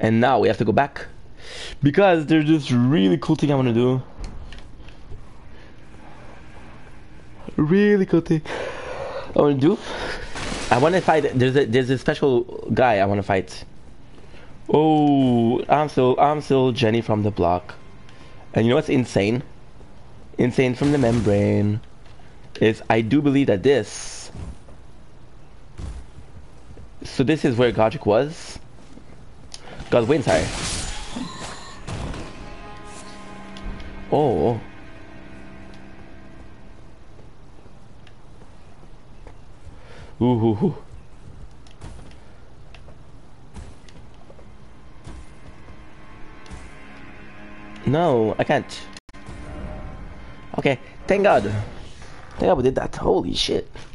And now we have to go back. Because there's this really cool thing I want to do. Really cool thing I want to do. I want to fight. There's a special guy I want to fight. Oh, I'm still Jenny from the block. And you know what's insane? Insane from the membrane is I do believe that this. So this is where Godric was. Godwin, sorry. Oh. Ooh. No, I can't. Okay, thank God. Thank God we did that. Holy shit.